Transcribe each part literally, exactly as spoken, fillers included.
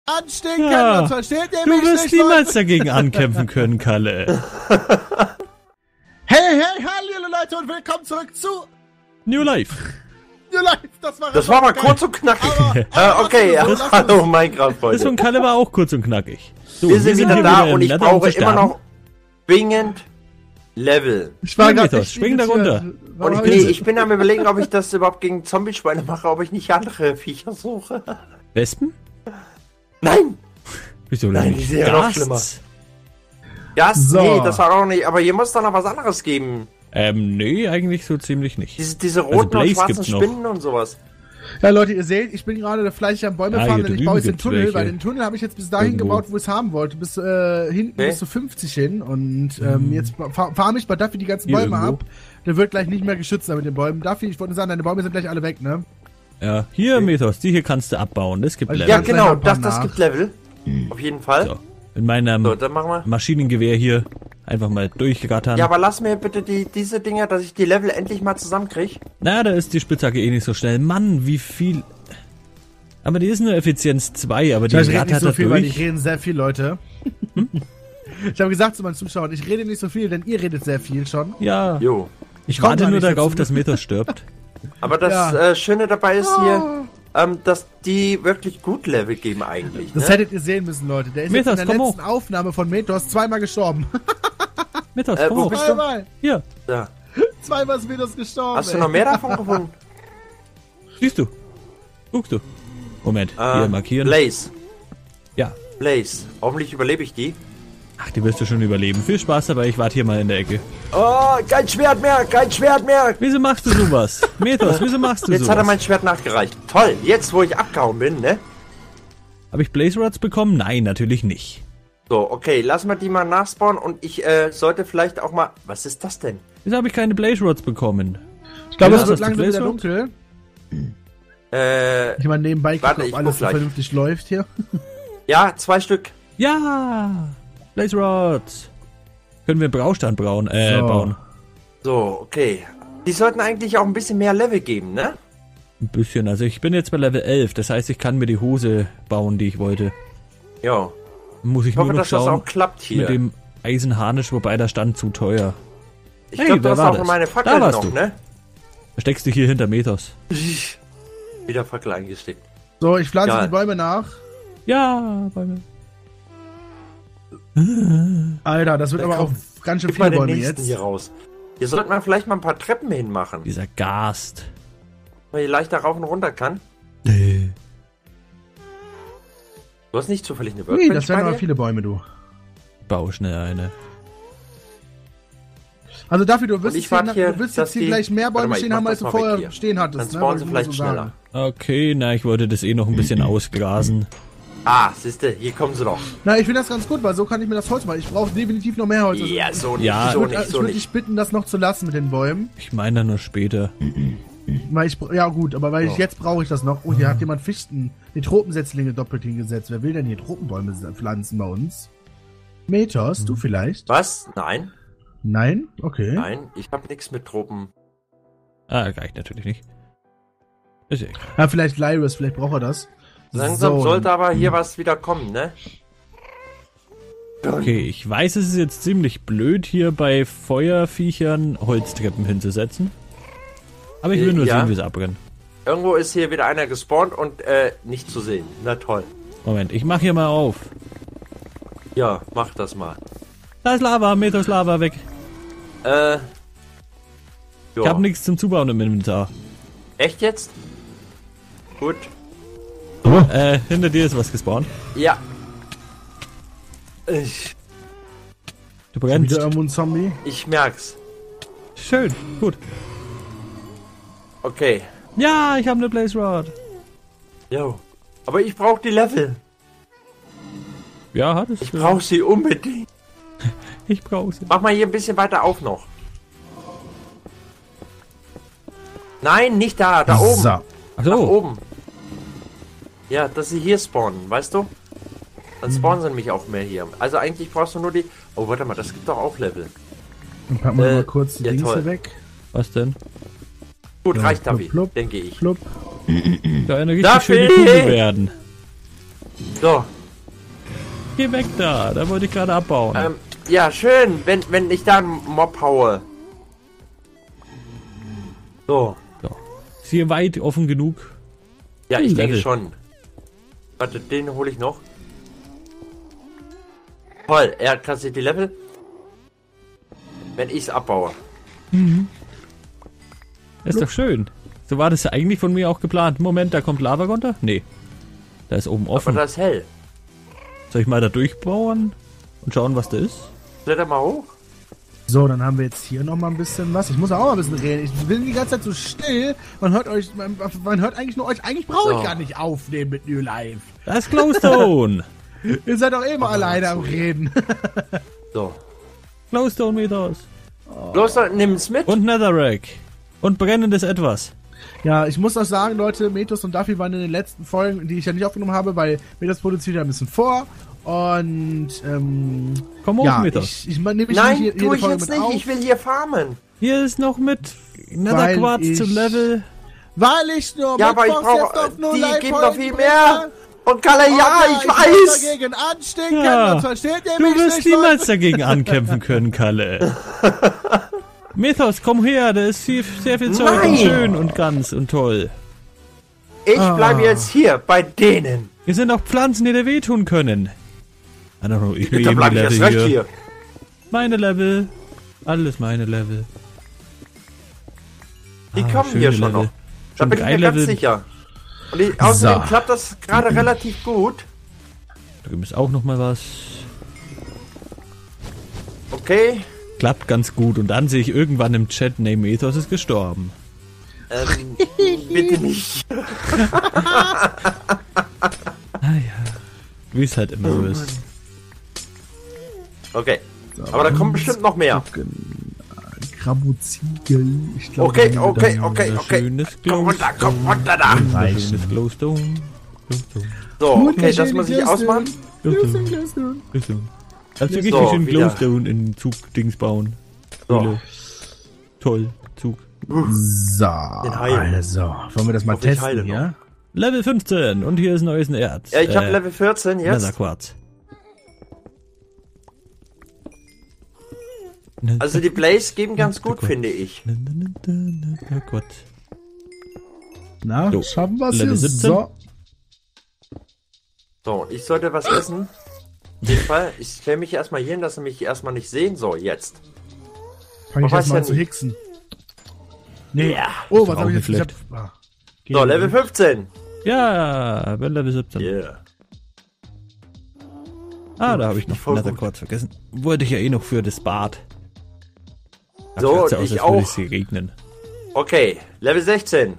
anstehen Ja, können, sonst versteht ihr Du mich wirst nicht, niemals Leute. dagegen ankämpfen können, Kalle. Hey, hey, hallo Leute und willkommen zurück zu New Life. New Life. Das war, Das war mal geil. kurz und knackig. Aber, aber äh, okay, ja. lass uns so, lass Hallo uns- Minecraft-Freunde. Das von Kalle war auch kurz und knackig. So, Wir sind wieder hier da im und ich Nether, um brauche zu immer sterben. noch zwingend Level. Ich war Ja, grad Mythos, echt spring da irritiert. runter. Warum Und hab ich, ich- nee, ich bin am überlegen, ob ich das überhaupt gegen Zombie-Schweine mache, ob ich nicht andere Viecher suche. Wespen? Nein! Wieso Nein, nicht? die sind ja noch Ghasts? schlimmer. Ja, So. nee, das war auch nicht. Aber hier muss doch noch was anderes geben. Ähm, nee, eigentlich so ziemlich nicht. Diese, diese roten Blaze und schwarzen gibt's noch. Spinnen und sowas. Ja, Leute, ihr seht, ich bin gerade fleißig am Bäume Ah, fahren, hier denn ich drüben baue jetzt den gibt's Tunnel, welche. weil den Tunnel habe ich jetzt bis dahin Irgendwo. gebaut, wo ich es haben wollte, bis äh, hinten Okay. bis zu fünfzig hin und ähm, jetzt fa- farm ich bei Duffy die ganzen Hier Bäume irgendwo. ab. Der wird gleich nicht mehr geschützt da mit den Bäumen. Duffy, ich wollte sagen, deine Bäume sind gleich alle weg, ne? Ja, hier, Mythos, die hier kannst du abbauen. Das gibt Also Level. Ja, Ganz genau, leider ein paar das, das nach. gibt Level. Auf jeden Fall. So, in meinem So, dann machen wir. Maschinengewehr hier einfach mal durchrattern. Ja, aber lass mir bitte die, diese Dinger, dass ich die Level endlich mal zusammenkriege. Na, da ist die Spitzhacke eh nicht so schnell. Mann, wie viel... Aber die ist nur Effizienz zwei, aber die Ich rede nicht rattert so da viel, weil ich durch. reden sehr viel, Leute. Ich habe gesagt zu meinen Zuschauern, ich rede nicht so viel, denn ihr redet sehr viel schon. Ja, Jo. ich komm warte gar nur nicht darauf, dazu. dass Mythos stirbt. Aber das Ja. äh, Schöne dabei ist hier, ähm, dass die wirklich gut Level geben eigentlich. Das Ne? hättet ihr sehen müssen, Leute. Der ist Mythos, jetzt in der komm letzten Aufnahme von Metos zweimal gestorben. Mythos, Äh, komm wo hoch. bist du? Zweimal. Hier, Ja. Zweimal ist Metos gestorben. Hast du ey. noch mehr davon gefunden? siehst du. Guckst du. Moment, hier Äh, markieren. Blaze. Ja. Blaze. Hoffentlich überlebe ich die. Ach, die wirst du schon überleben. Viel Spaß dabei, ich warte hier mal in der Ecke. Oh, kein Schwert mehr, kein Schwert mehr. Wieso machst du sowas? Mythos, wieso machst du Jetzt sowas? hat er mein Schwert nachgereicht. Toll, jetzt wo ich abgehauen bin, ne? Habe ich Blaze Rods bekommen? Nein, natürlich nicht. So, okay, lass mal die mal nachspawnen und ich äh, sollte vielleicht auch mal... Was ist das denn? Wieso habe ich keine Blaze Rods bekommen? Ich glaube, Ja, es wird hast du langsam wieder Blaze dunkel. Äh, Ich meine, nebenbei Warte, gucken, ich ob alles guck gleich. vernünftig läuft hier. ja, zwei Stück. Ja! Blaze Rods! Können wir Braustand brauen, äh, So. bauen? So, okay. Die sollten eigentlich auch ein bisschen mehr Level geben, ne? Ein bisschen. Also ich bin jetzt bei Level elf, das heißt, ich kann mir die Hose bauen, die ich wollte. Ja. Muss ich Ich hoffe, nur noch dass das schauen auch klappt hier. mit dem Eisenharnisch, wobei der stand zu teuer. ich Hey, glaube, wer das war auch das? meine Da Fackel warst noch, du. ne? Versteckst dich hier hinter Mythos. Wieder Fackel eingesteckt. So, ich pflanze Geil. die Bäume nach. Ja, bei mir. Alter, das wird Dann aber auch komm, ganz schön Gib mal viele den Bäume nächsten jetzt. hier raus. Hier sollte man vielleicht mal ein paar Treppen hinmachen, Dieser Gast. weil ich leichter rauf und runter kann. Nee. Du hast nicht zufällig eine Nee, Workbench das werden bei aber dir? viele Bäume, du. Bau schnell eine. Also dafür, du wirst, Und ich jetzt hier, warte hier, du wirst dass jetzt hier die- gleich mehr Warte Bäume mal, ich stehen mach haben, als das du mal weg vorher hier. stehen hattest. Dann ne? spawnen Wollte sie ich nur vielleicht so sagen. schneller. Okay, na, ich wollte das eh noch ein bisschen ausgrasen. Ah, siehste, hier kommen sie doch. Na, ich finde das ganz gut, weil so kann ich mir das Holz machen. Ich brauche definitiv noch mehr Holz. Also, Ja, so nicht, Ja. ich so würde nicht, so würd nicht. dich bitten, das noch zu lassen mit den Bäumen. Ich meine dann nur später. Weil ich, ja gut, aber weil ich Oh. jetzt brauche ich das noch. Oh, hier hat jemand Fichten, die Tropensetzlinge doppelt hingesetzt. Wer will denn hier Tropenbäume pflanzen bei uns? Metos, du vielleicht? Was? Nein, Nein? Okay. nein, ich habe nichts mit Tropen. Ah, reicht natürlich nicht. Ist egal. Ja, vielleicht Lyrus, vielleicht braucht er das. Langsam So, sollte aber hier was wieder kommen, ne? Okay, ich weiß, es ist jetzt ziemlich blöd, hier bei Feuerviechern Holztreppen hinzusetzen. Aber ich will nur Ja. sehen, wie es abbrennt. Irgendwo ist hier wieder einer gespawnt und äh, nicht zu sehen. Na toll. Moment, ich mach hier mal auf. Ja, mach das mal. Da ist Lava, Mythos Lava weg. Äh. Ich hab Ja. nichts zum Zubauen im Inventar. Echt jetzt? Gut. Äh, hinter dir ist was gespawnt. Ja. Ich, Du brennst. Wieder irgendwo ein Zombie. ich merk's. Schön, gut. Okay. Ja, ich habe eine Blaze Rod. Jo. Aber ich brauche die Level. Ja, hat es. Ich brauche sie unbedingt. Ich brauche sie. Mach mal hier ein bisschen weiter auf noch. Nein, nicht da, da oben. So. Ach Nach so. oben. Ja, dass sie hier spawnen, weißt du? Dann spawnen sie nämlich auch mehr hier. Also eigentlich brauchst du nur die... Oh, warte mal, das gibt doch auch Level. Dann packen wir Äh, mal kurz die ja, Dings toll. hier weg. Was denn? Gut, Ja, reicht plupp, Davi, plupp. denke ich. Plupp. Da eine richtig Dafür- schöne Kugel werden. So, geh weg da. Da wollte ich gerade abbauen. Ähm, ja, schön, wenn, wenn ich da einen Mob haue. So. So. Ist hier weit offen genug? Ja, ich Hm, denke Level. schon. Warte, den hole ich noch. Toll, er kassiert die Level. Wenn ich es abbaue. Ist doch schön. So war das ja eigentlich von mir auch geplant. Moment, da kommt Lava runter? Nee. Da ist oben Aber offen. das ist hell. Soll ich mal da durchbauen und schauen, was da ist? Kletter mal hoch. So, dann haben wir jetzt hier noch mal ein bisschen was. Ich muss auch mal ein bisschen reden. Ich bin die ganze Zeit so still. Man hört euch, man, man hört eigentlich nur euch. Eigentlich brauche ich So. gar nicht aufnehmen mit New Life. Da ist Glowstone. Ihr seid doch immer alleine am Reden. So. Glowstone Mythos. Los, nimm's mit. Und Netherrack. Und brennendes Etwas. Ja, ich muss auch sagen, Leute, Metos und Duffy waren in den letzten Folgen, die ich ja nicht aufgenommen habe, weil Metos produziert ja ein bisschen vor. Und, ähm... Komm hoch, ja, Mythos. ich, ich nehme ich Nein, hier, tu ich jetzt nicht. Ich will hier farmen. Hier ist noch mit Netherquartz ich- zum Level. Weil ich nur Ja, aber ich Mittwochs brauche. jetzt auf Null Die Life geben doch Folgen viel bringe. mehr. Und Kalle, ja, Aber ich muss weiß. dagegen anstinken, Ja, das versteht ihr Du mich wirst nicht, niemals Leute? dagegen ankämpfen können, Kalle. Mythos, komm her, da ist viel, sehr viel Zeug Nein. und schön und ganz und toll. Ich Ah. bleibe jetzt hier bei denen. Hier sind auch Pflanzen, die dir wehtun können. I don't know, ich Da nehme bleib die ich Level jetzt recht hier. hier. Meine Level. Alles meine Level. Die Ah, kommen schöne hier schon Level. noch. Da Schon bin ich drei mir ganz Level. sicher. Und ich, außerdem So. klappt das gerade relativ gut. Da gibt es auch noch mal was. Okay. Klappt ganz gut. Und dann sehe ich irgendwann im Chat, nee, Mythos ist gestorben. Ähm, bitte nicht. Ah ja. Wie es halt immer so ist. Okay. Aber da kommen bestimmt noch mehr. Krabuzigel. Ich glaube, Okay, wir haben okay, dann- okay, okay. Schönes Komm runter, komm runter da. Reichen. Schönes Glowstone. Glowstone. So, okay, das muss ich ausmachen. Glowstone. Glowstone. Also richtig So, schön wieder. Glowstone in Zugdings bauen. So. Höhle. Toll. Zug. So, heilen. also, wollen wir das mal Hoffe, ich testen heile hier? Level fünfzehn. Und hier ist neues Erz. Ja, ich habe Äh, Level vierzehn jetzt. Netherquarz. Also die Blaze geben ganz gut, finde ich. Netherquarz. Na, So, schaffen wir es Level hier? siebzehn. So, So, ich sollte was essen. Auf jeden Fall. Ich stelle mich erstmal hier hin, dass sie mich erstmal nicht sehen. So, jetzt. fange ich Man jetzt weiß mal ja an zu nicht. hixen. Nee. Ja. Oh, Ist was auch habe ich nicht jetzt? Ich hab, schlecht. ah. So, Gehen Level wir. fünfzehn. Ja, bin Level siebzehn. Yeah. Ah, da habe ich noch Voll gut. Netherquarz vergessen. Wollte ich ja eh noch für das Bad. Da So, schaut's ja ich als auch. würde es hier regnen. Okay, Level sechzehn.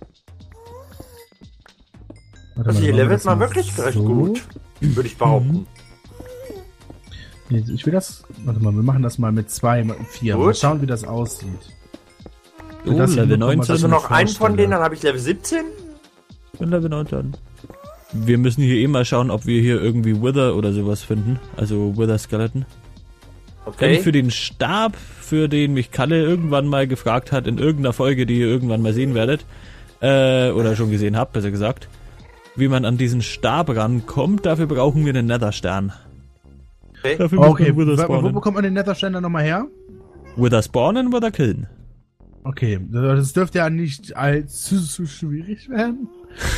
Warte Also mal, hier machen wir levelt das man mal wirklich recht so. gut. Würde ich behaupten. Nee, ich will das. Warte mal, wir machen das mal mit zwei, mit vier. Gut. Mal schauen, wie das aussieht. Oh, Das Level hinbekommen wir, neunzehn. Also mir noch einen von vorstelle. denen, dann habe ich Level siebzehn. Bin Level neunzehn. Wir müssen hier eh mal schauen, ob wir hier irgendwie Wither oder sowas finden. Also Wither Skeleton. Denn Okay. für den Stab, für den mich Kalle irgendwann mal gefragt hat, in irgendeiner Folge, die ihr irgendwann mal sehen werdet, äh, oder schon gesehen habt, besser gesagt, wie man an diesen Stab rankommt, dafür brauchen wir einen Netherstern. Okay. Dafür muss Okay, man Wither wo, wo spawnen. bekommt man den Netherständer nochmal her? Wither spawnen, Wither killen. Okay, das dürfte ja nicht allzu zu schwierig werden.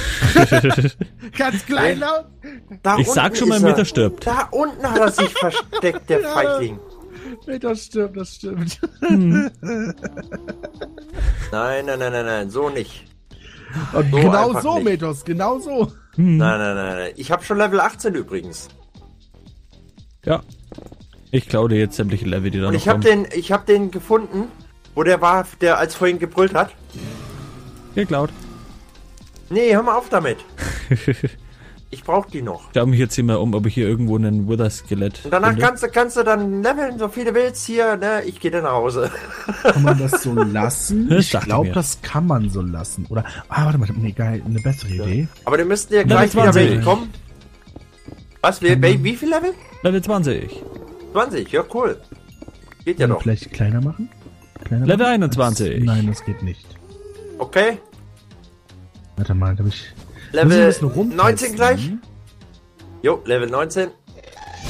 Ganz klein laut. Da Ich sag unten schon mal, ist er. Meter stirbt. Da unten hat er sich versteckt, der Ja. Feigling. Nee, das stimmt, das stimmt. Nein, nein, nein, nein, nein, so nicht. Und So genau einfach so, nicht. Metos, genau so. Hm. Nein, nein, nein, nein. Ich habe schon Level achtzehn übrigens. Ja. Ich klaue dir jetzt sämtliche Level, die da Und noch ich habe kommen. den, ich habe den gefunden, wo der war, der als vorhin gebrüllt hat. Geklaut. Nee, hör mal auf damit. Ich brauche die noch. Ich schau mich jetzt hier mal um, ob ich hier irgendwo einen Wither-Skelett Und danach finde. kannst du, kannst du dann leveln, so viele willst hier, ne? Ich gehe dann nach Hause. Kann man das so lassen? Das Ich dachte glaube, mir. das kann man so lassen. Oder, ah, warte mal, nee, geil, eine bessere Idee. Aber die müssten ja Level gleich wieder zwanzig. welche kommen. Was, wie, wie, wie viel Level? Level zwanzig. zwanzig, ja cool. Geht ja Können wir doch. vielleicht kleiner machen? Kleiner Level machen? einundzwanzig. Das, nein, das geht nicht. Okay. Warte mal, da hab ich... Muss ich ein Level bisschen rumtesten? neunzehn gleich. Jo, Level neunzehn.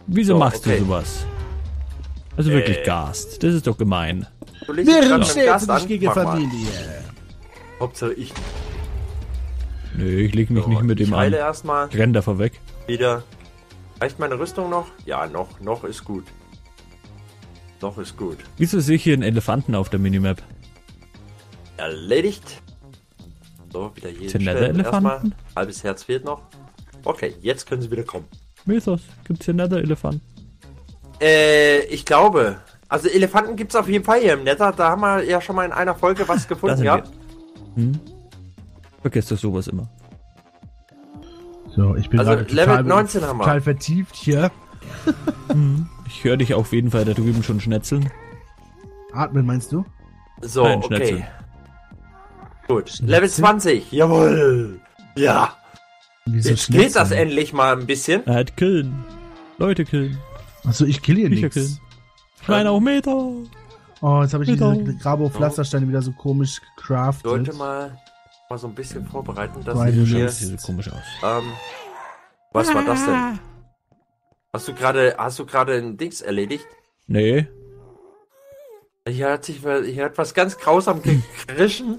Wieso So, machst okay. du sowas? Also wirklich Äh. Gast. Das ist doch gemein. Du legst dich grad Während mit dem stellst Gast du dich an. gegen Mach mal. Familie. Hauptsache ich. Nö, ich leg mich So, nicht mit ich dem heile an. erstmal Ich renn davor weg. wieder. Reicht meine Rüstung noch? Ja, noch. Noch ist gut. Noch ist gut. Wieso sehe ich hier einen Elefanten auf der Minimap? Erledigt. So, wieder hier Sind hinstellen. Nether-Elefanten? Erstmal. Halbes Herz fehlt noch. Okay, jetzt können sie wieder kommen. Mythos, gibt's hier Nether-Elefanten? Äh, ich glaube. Also Elefanten gibt's auf jeden Fall hier im Nether. Da haben wir ja schon mal in einer Folge was Da gefunden sind gehabt. wir. Hm? Vergesst doch sowas immer. So, ich bin Also gerade Level total, neunzehn haben wir. total vertieft hier. Ich höre dich auf jeden Fall da drüben schon schnetzeln. Atmen meinst du? So, Nein, okay. Schnetzel. Gut. Level zwanzig. Jawohl. Ja. Wieso Jetzt geht das Schnitzel? endlich mal ein bisschen. Er hat killen. Leute killen. Achso, ich kill hier Viecher nichts. killen. Ich meine auch Meter. Oh, jetzt habe ich Genau. diese Grabo-Pflastersteine wieder so komisch gecraftet. Sollte mal, mal so ein bisschen vorbereiten, dass Weil ich du hier... Das sieht so komisch aus. Ähm, was war das denn? Hast du gerade, hast du gerade ein Dings erledigt? Nee. Hier hat sich, hier hat was ganz grausam gekrischen.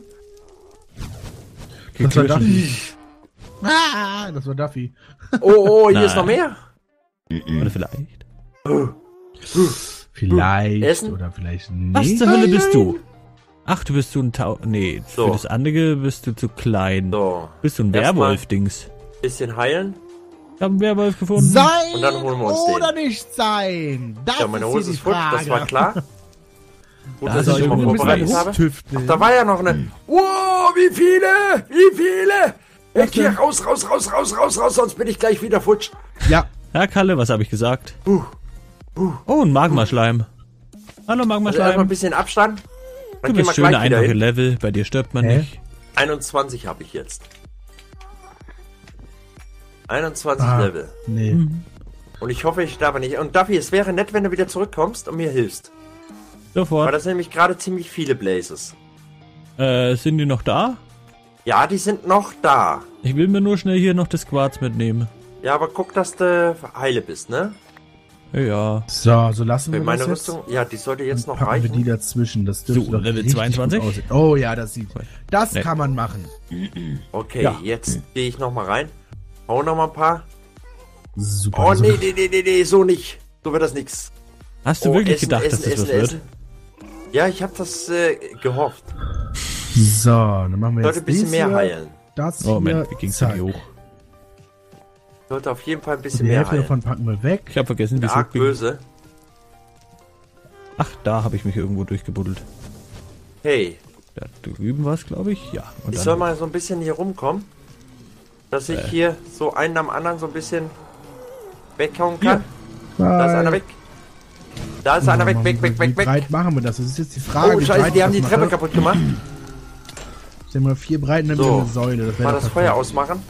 Das war Gekrischen. Duffy. Ah, das war Duffy. Oh, oh, hier Nein. ist noch mehr. Oder vielleicht. Vielleicht Essen? oder vielleicht Was nicht. zur Hölle bist du? Ach, du bist so ein Tau... Nee, So. für das andere bist du zu klein. So, Bist du ein Erstmal- Werwolf-Dings? bisschen heilen. Ich hab einen Werwolf gefunden. Sein Und dann holen wir uns den. oder nicht sein? Das Ja, meine ist Hose hier ist die futsch, Frage. das war klar. Gut, Da dass ist ich schon mal irgendwo ein vorbereitet bisschen habe. Rumtüfteln. Ach, da war ja noch eine... Wow, wie viele! Wie viele! Weg hier, raus, raus, raus, raus, raus, raus, sonst bin ich gleich wieder futsch. Ja, Ja, Kalle, was habe ich gesagt? Uh, Oh, ein Magmaschleim. Hallo Also erstmal ein Magmaschleim. bisschen Abstand. Du Dann gehen bist wir schöne, gleich wieder einfache hin. Level. Bei dir stirbt man Hä? nicht. einundzwanzig habe ich jetzt. einundzwanzig Ah. Level. nee. Und ich hoffe, ich sterbe nicht. Und Duffy, es wäre nett, wenn du wieder zurückkommst und mir hilfst. Weil Sofort. das sind nämlich gerade ziemlich viele Blazes. Äh, sind die noch da? Ja, die sind noch da. Ich will mir nur schnell hier noch das Quarz mitnehmen. Ja, aber guck, dass du heile bist, ne? Ja, ja. So, so lassen wir Weil meine das jetzt. Rüstung, ja, die sollte jetzt noch Packen wir die reichen. dazwischen. Das dürfte So, doch Level richtig zweiundzwanzig? gut aussehen. Oh ja, das sieht. Das Nee. kann man machen. Okay, Ja. jetzt gehe ich noch mal rein. Hau noch mal ein paar. Super. Oh, so- nee, nee, nee, nee, nee, so nicht. So wird das nix. Hast du Oh, wirklich essen, gedacht, essen, dass das essen, was wird? essen. Ja, ich habe das äh, gehofft. So, dann machen wir Sollte jetzt ein bisschen dies mehr hier, heilen. Das Oh, hier. Moment, wie ging's zack. denn hier hoch? Sollte auf jeden Fall ein Und bisschen die mehr Hälfte heilen. davon packen wir weg. Ich habe vergessen, wie es Arg hochging. böse. Ach, da habe ich mich irgendwo durchgebuddelt. Hey, Da drüben war es, glaube ich. Ja. Und ich dann, soll mal so ein bisschen hier rumkommen. Dass ich Äh. hier so einen am anderen so ein bisschen weghauen kann. Da ist Weil- einer weg. Da ist einer weg, weg, weg, Wie weg, weg. breit machen wir das? Das ist jetzt die Frage. Oh, wie scheiße, breit die ich haben das die Treppe mache. kaputt gemacht. Ich denke mal, vier Breiten dann So. wieder eine Säule. Das wäre Mal doch das perfekt. Feuer ausmachen.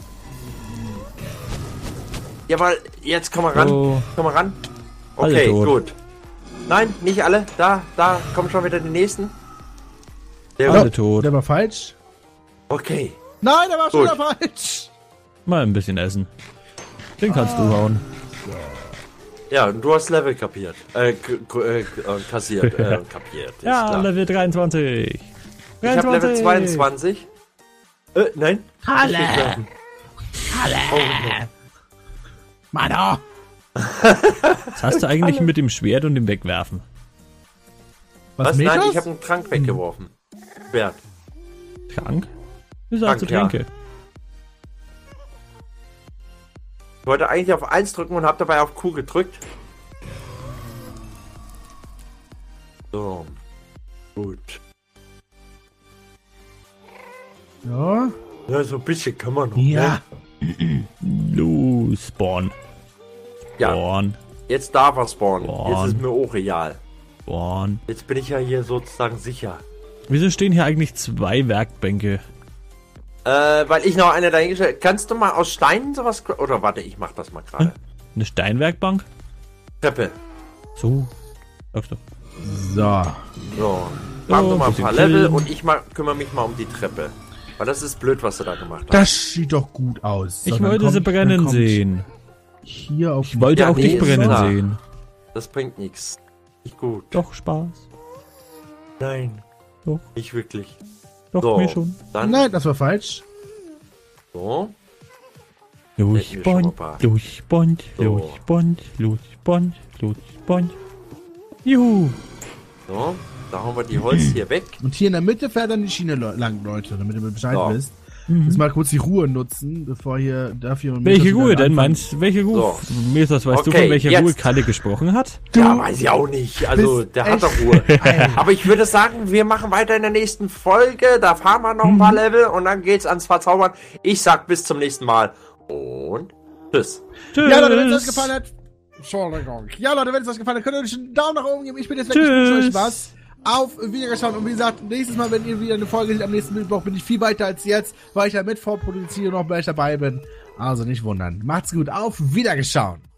Jawohl, jetzt komm mal ran. Oh. Komm mal ran. Alle Okay, tot. gut. Nein, nicht alle. Da, da kommen schon wieder die nächsten. Sehr Alle gut. tot. Der war falsch. Okay. Nein, der war schon Gut. wieder falsch. Mal ein bisschen essen. Den kannst Ah. du hauen. Ja, und du hast Level kapiert. Äh, k- k- äh, äh, kassiert. Äh, kapiert. Ist Ja, klar. Level dreiundzwanzig. Ich habe Level zweiundzwanzig. Äh, nein. Halle. Oh, Mann, Was hast du eigentlich mit dem Schwert und dem Wegwerfen? was, was? Meters? Nein, ich habe einen Trank weggeworfen. Schwert. Trank? Ist Trank, also ja. Tränke. Ich wollte eigentlich auf eins drücken und habe dabei auf Q gedrückt. So. Gut. Ja. Ja, so ein bisschen kann man noch. Ja. Ne? Los, Spawn. Ja, Spawn. jetzt darf er spawnen. Spawn. Jetzt ist mir auch real. Spawn. Jetzt bin ich ja hier sozusagen sicher. Wieso stehen hier eigentlich zwei Werkbänke? Äh, weil ich noch eine dahingestellt. Kannst du mal aus Steinen sowas. Oder warte, ich mach das mal gerade. Eine Steinwerkbank? Treppe. So. Sagst du. So. So. Machen So, wir mal ein bisschen paar Level chillen. und ich mal, kümmere mich mal um die Treppe. Weil das ist blöd, was du da gemacht hast. Das sieht doch gut aus. So, Ich dann wollte kommt- sie dann brennen kommt- sehen. hier auf... Ich wollte Ja, auch nee, dich ist brennen klar. sehen. Das bringt nichts. Nicht gut. Doch, Spaß. Nein. Doch. Nicht wirklich. Doch, So, mir schon. dann Nein, das war falsch. so. Hätten wir schon Losbond, mal ein paar. Losbond, So. Losbond, Losbond, Losbond. Juhu. So. Da hauen wir die Holz hier weg. Und hier in der Mitte fährt dann die Schiene le- lang, Leute, damit ihr Bescheid So. wisst. Jetzt mal kurz die Ruhe nutzen, bevor hier dafür... Mhm. Welche Ruhe denn? Anfangen. Meinst welche Ruhe? So. Mesers, weißt du, Okay, von welcher jetzt. Ruhe Kalle gesprochen hat? Ja, weiß ich auch nicht. Also, bist der hat echt- doch Ruhe. Aber ich würde sagen, wir machen weiter in der nächsten Folge. Da fahren wir noch ein paar Level und dann geht's ans Verzaubern. Ich sag bis zum nächsten Mal und tschüss. Tschüss. Ja, Leute, wenn es euch gefallen hat... Entschuldigung. Ja, Leute, wenn es euch gefallen hat, könnt ihr euch einen Daumen nach oben geben. Ich bin jetzt weg, ich wünsche euch Tschüss. was. Auf Wiederschauen. Und wie gesagt, nächstes Mal, wenn ihr wieder eine Folge seht, am nächsten Mittwoch bin ich viel weiter als jetzt, weil ich ja mit vorproduziere und noch gleich dabei bin. Also nicht wundern. Macht's gut. Auf Wiederschauen.